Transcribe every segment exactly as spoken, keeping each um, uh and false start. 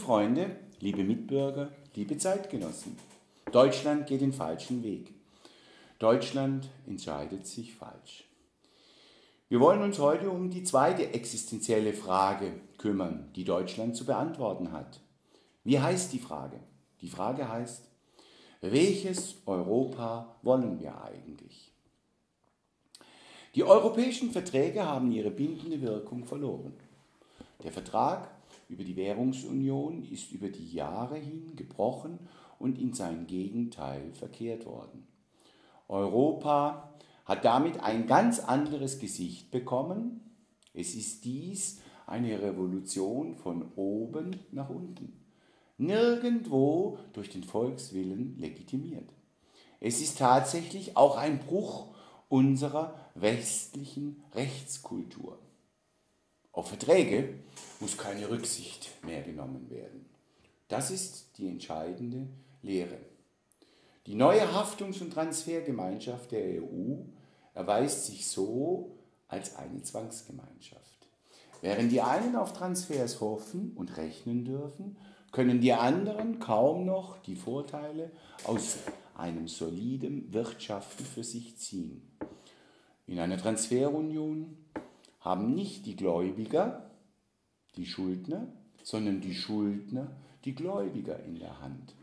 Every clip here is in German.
Freunde, liebe Mitbürger, liebe Zeitgenossen, Deutschland geht den falschen Weg. Deutschland entscheidet sich falsch. Wir wollen uns heute um die zweite existenzielle Frage kümmern, die Deutschland zu beantworten hat. Wie heißt die Frage? Die Frage heißt, welches Europa wollen wir eigentlich? Die europäischen Verträge haben ihre bindende Wirkung verloren. Der Vertrag über die Währungsunion ist über die Jahre hin gebrochen und in sein Gegenteil verkehrt worden. Europa hat damit ein ganz anderes Gesicht bekommen. Es ist dies eine Revolution von oben nach unten, nirgendwo durch den Volkswillen legitimiert. Es ist tatsächlich auch ein Bruch unserer westlichen Rechtskultur. Auf Verträge muss keine Rücksicht mehr genommen werden. Das ist die entscheidende Lehre. Die neue Haftungs- und Transfergemeinschaft der E U erweist sich so als eine Zwangsgemeinschaft. Während die einen auf Transfers hoffen und rechnen dürfen, können die anderen kaum noch die Vorteile aus einem soliden Wirtschaften für sich ziehen. In einer Transferunion haben nicht die Gläubiger die Schuldner, sondern die Schuldner die Gläubiger in der Hand.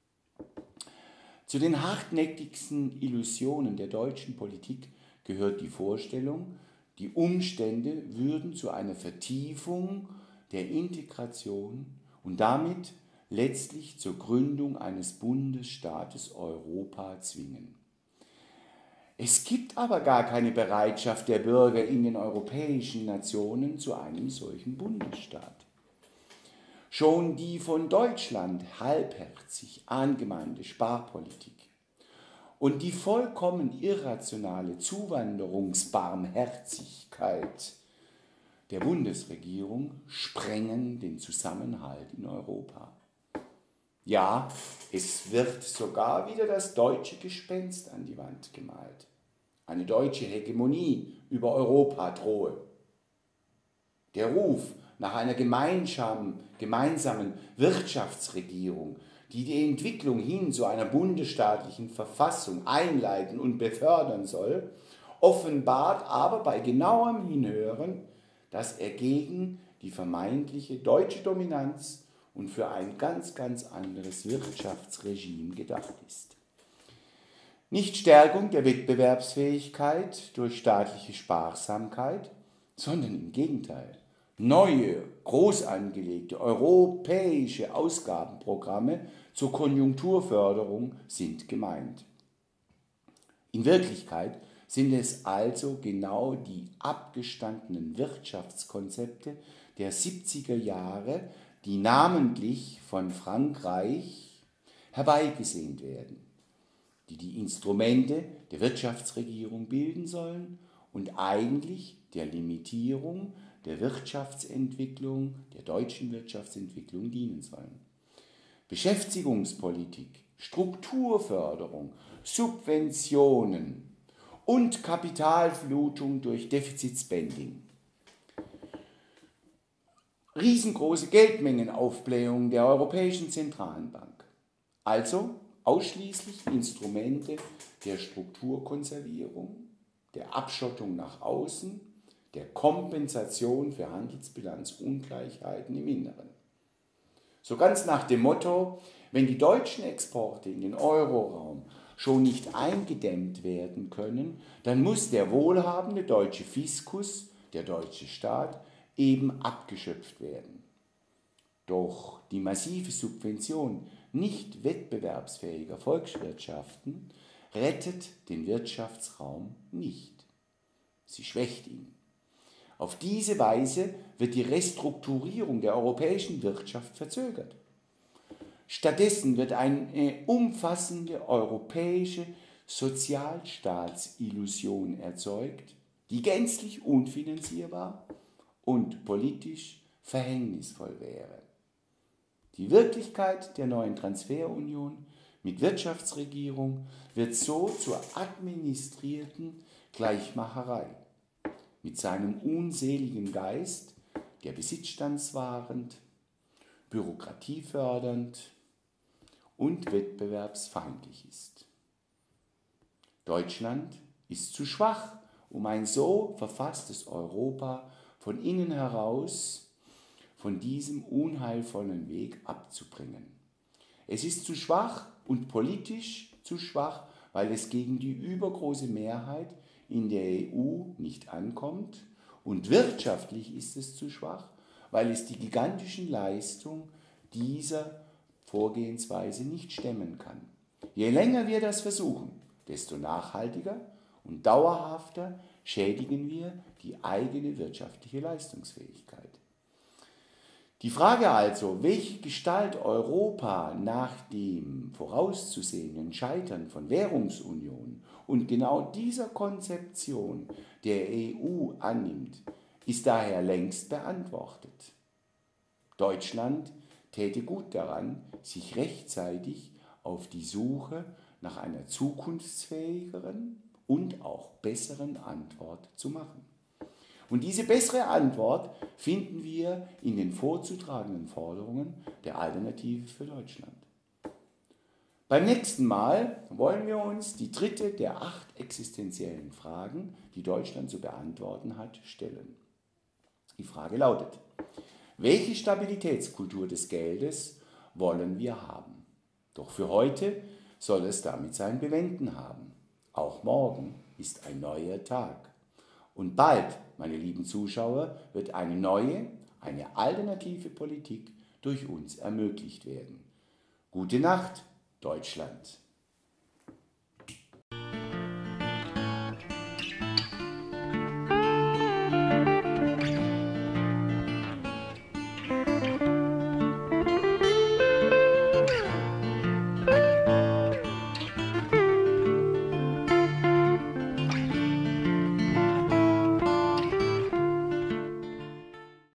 Zu den hartnäckigsten Illusionen der deutschen Politik gehört die Vorstellung, die Umstände würden zu einer Vertiefung der Integration und damit letztlich zur Gründung eines Bundesstaates Europa zwingen. Es gibt aber gar keine Bereitschaft der Bürger in den europäischen Nationen zu einem solchen Bundesstaat. Schon die von Deutschland halbherzig angemahnte Sparpolitik und die vollkommen irrationale Zuwanderungsbarmherzigkeit der Bundesregierung sprengen den Zusammenhalt in Europa. Ja, es wird sogar wieder das deutsche Gespenst an die Wand gemalt. Eine deutsche Hegemonie über Europa drohe. Der Ruf nach einer gemeinsamen, gemeinsamen Wirtschaftsregierung, die die Entwicklung hin zu einer bundesstaatlichen Verfassung einleiten und befördern soll, offenbart aber bei genauem Hinhören, dass er gegen die vermeintliche deutsche Dominanz und für ein ganz, ganz anderes Wirtschaftsregime gedacht ist. Nicht Stärkung der Wettbewerbsfähigkeit durch staatliche Sparsamkeit, sondern im Gegenteil. Neue, groß angelegte europäische Ausgabenprogramme zur Konjunkturförderung sind gemeint. In Wirklichkeit sind es also genau die abgestandenen Wirtschaftskonzepte der siebziger Jahre, die namentlich von Frankreich herbeigesehnt werden, die die Instrumente der Wirtschaftsregierung bilden sollen und eigentlich der Limitierung der Wirtschaftsentwicklung, der deutschen Wirtschaftsentwicklung dienen sollen. Beschäftigungspolitik, Strukturförderung, Subventionen und Kapitalflutung durch Defizitspending. Riesengroße Geldmengenaufblähung der Europäischen Zentralbank. Also ausschließlich Instrumente der Strukturkonservierung, der Abschottung nach außen, der Kompensation für Handelsbilanzungleichheiten im Inneren. So ganz nach dem Motto, wenn die deutschen Exporte in den Euroraum schon nicht eingedämmt werden können, dann muss der wohlhabende deutsche Fiskus, der deutsche Staat, eben abgeschöpft werden. Doch die massive Subvention nicht wettbewerbsfähiger Volkswirtschaften rettet den Wirtschaftsraum nicht. Sie schwächt ihn. Auf diese Weise wird die Restrukturierung der europäischen Wirtschaft verzögert. Stattdessen wird eine umfassende europäische Sozialstaatsillusion erzeugt, die gänzlich unfinanzierbar und politisch verhängnisvoll wäre. Die Wirklichkeit der neuen Transferunion mit Wirtschaftsregierung wird so zur administrierten Gleichmacherei. Mit seinem unseligen Geist, der besitzstandswahrend, bürokratiefördernd und wettbewerbsfeindlich ist. Deutschland ist zu schwach, um ein so verfasstes Europa von innen heraus von diesem unheilvollen Weg abzubringen. Es ist zu schwach und politisch zu schwach, weil es gegen die übergroße Mehrheit in der E U nicht ankommt, und wirtschaftlich ist es zu schwach, weil es die gigantischen Leistungen dieser Vorgehensweise nicht stemmen kann. Je länger wir das versuchen, desto nachhaltiger und dauerhafter schädigen wir die eigene wirtschaftliche Leistungsfähigkeit. Die Frage also, welche Gestalt Europa nach dem vorauszusehenden Scheitern von Währungsunion und genau dieser Konzeption der E U annimmt, ist daher längst beantwortet. Deutschland täte gut daran, sich rechtzeitig auf die Suche nach einer zukunftsfähigeren und auch besseren Antwort zu machen. Und diese bessere Antwort finden wir in den vorzutragenden Forderungen der Alternative für Deutschland. Beim nächsten Mal wollen wir uns die dritte der acht existenziellen Fragen, die Deutschland zu beantworten hat, stellen. Die Frage lautet: Welche Stabilitätskultur des Geldes wollen wir haben? Doch für heute soll es damit sein Bewenden haben. Auch morgen ist ein neuer Tag. Und bald, meine lieben Zuschauer, wird eine neue, eine alternative Politik durch uns ermöglicht werden. Gute Nacht, Deutschland!